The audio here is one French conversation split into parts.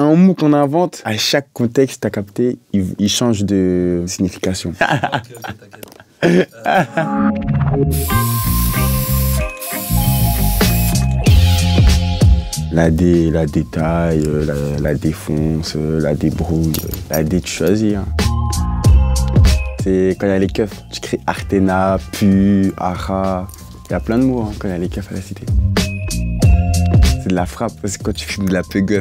un mot qu'on invente, à chaque contexte, t'as capté, il change de signification. Ok, La détaille, la défonce, la débrouille, la dé, tu choisis. Hein. C'est quand il y a les keufs, tu crées Artena, Pu, Ara. Il y a plein de mots hein, quand il y a les keufs à la cité. C'est de la frappe, c'est quand tu fais de la pegueuf.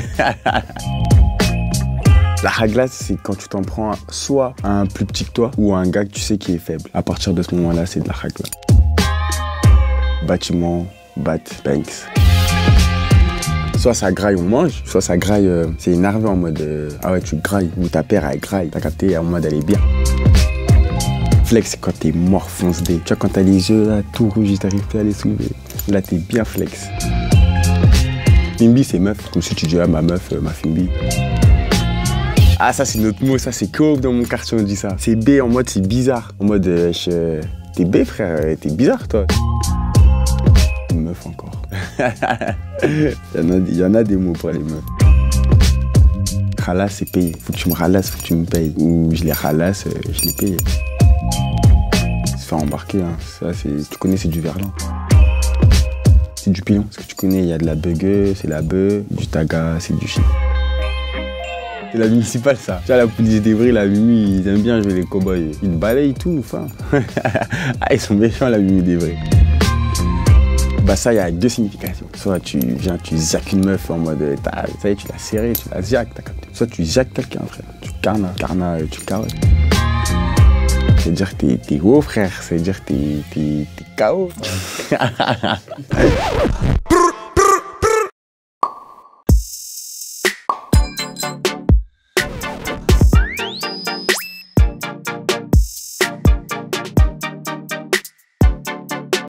La raglasse, c'est quand tu t'en prends soit à un plus petit que toi ou à un gars que tu sais qui est faible. À partir de ce moment-là, c'est de la raglasse. Bâtiment, Banks. Soit ça graille, on mange, soit ça graille, c'est énervé en mode ah ouais, tu grailles, ou ta paire elle graille, t'as capté en mode elle est bien. Flex, c'est quand t'es mort fonce dé. Tu vois, quand t'as les yeux là, tout rouges, t'arrives plus à les soulever. Là, t'es bien flex. Fimbi, c'est meuf, comme si tu dis ah ma meuf, ma Fimbi. Ah, ça, c'est notre mot, ça, c'est cool dans mon quartier, on dit ça. C'est B en mode, c'est bizarre. En mode, t'es B, frère, t'es bizarre, toi. Une meuf encore. Il y en a des mots pour les meufs. Ralasse, c'est payé. Faut que tu me ralasses, faut que tu me payes. Ou je les ralasse, je les paye. Se faire embarquer, hein. Ça, tu connais, c'est du verlan. C'est du pilon. Parce que tu connais, il y a de la bugueuse, c'est la beuh. Du taga, c'est du chien. C'est la municipale, ça. Tu vois, la police d'Evry, la Mimi, ils aiment bien jouer les cow-boys. Ils balayent tout, enfin. Ah, ils sont méchants, la Mimi d'Evry. Bah ça, il y a deux significations. Soit tu viens, tu zaques une meuf en mode, ça y est, tu l'as serrée, tu la zaques, t'as capté. Soit tu zaques quelqu'un, frère. Tu carnas, tu carottes. C'est-à-dire que t'es haut, frère. C'est-à-dire que t'es KO.